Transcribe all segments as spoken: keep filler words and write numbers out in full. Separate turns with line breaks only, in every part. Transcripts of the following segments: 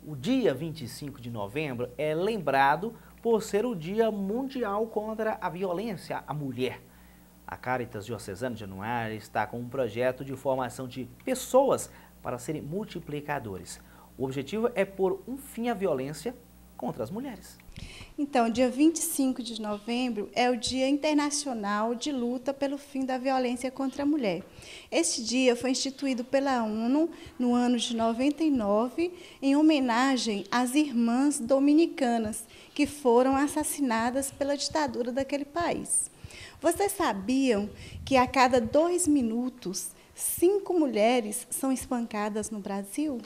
O dia vinte e cinco de novembro é lembrado por ser o Dia Mundial contra a Violência à Mulher. A Caritas Diocesana de Januária está com um projeto de formação de pessoas para serem multiplicadores. O objetivo é pôr um fim à violência contra as mulheres.
Então, dia vinte e cinco de novembro é o Dia Internacional de Luta pelo Fim da Violência contra a Mulher. Este dia foi instituído pela ONU no ano de noventa e nove, em homenagem às irmãs dominicanas, que foram assassinadas pela ditadura daquele país. Vocês sabiam que a cada dois minutos, cinco mulheres são espancadas no Brasil?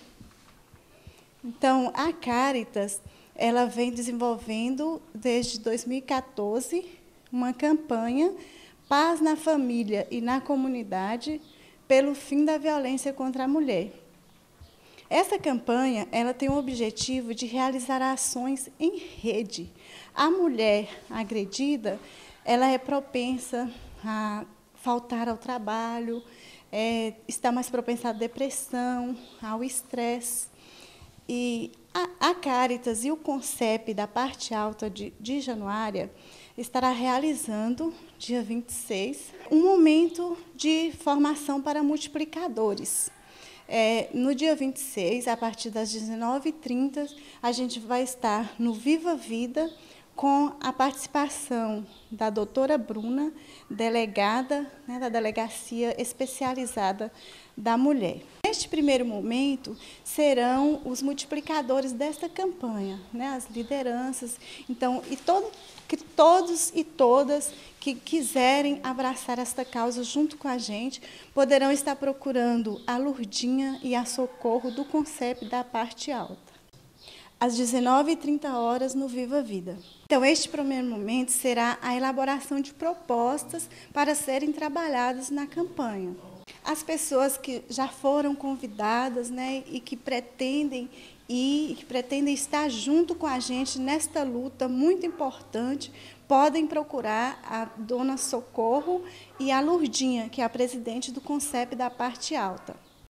Então, a Caritas ela vem desenvolvendo, desde dois mil e quatorze, uma campanha Paz na Família e na Comunidade pelo fim da violência contra a mulher. Essa campanha ela tem o objetivo de realizar ações em rede. A mulher agredida ela é propensa a faltar ao trabalho, é, está mais propensa à depressão, ao estresse. E a, a Caritas e o CONCEP da parte alta de, de Januária estará realizando, dia vinte e seis, um momento de formação para multiplicadores. É, no dia vinte e seis, a partir das dezenove e trinta, a gente vai estar no Viva Vida, com a participação da doutora Bruna, delegada, né, da Delegacia Especializada da Mulher. Neste primeiro momento, serão os multiplicadores desta campanha, né, as lideranças, então, e todo, que todos e todas que quiserem abraçar esta causa junto com a gente, poderão estar procurando a Lurdinha e a Socorro do CONCEP da parte alta, às dezenove e trinta horas no Viva Vida. Então, este primeiro momento será a elaboração de propostas para serem trabalhadas na campanha. As pessoas que já foram convidadas, né, e que pretendem ir, que pretendem estar junto com a gente nesta luta muito importante, podem procurar a dona Socorro e a Lurdinha, que é a presidente do CONCEP da parte alta.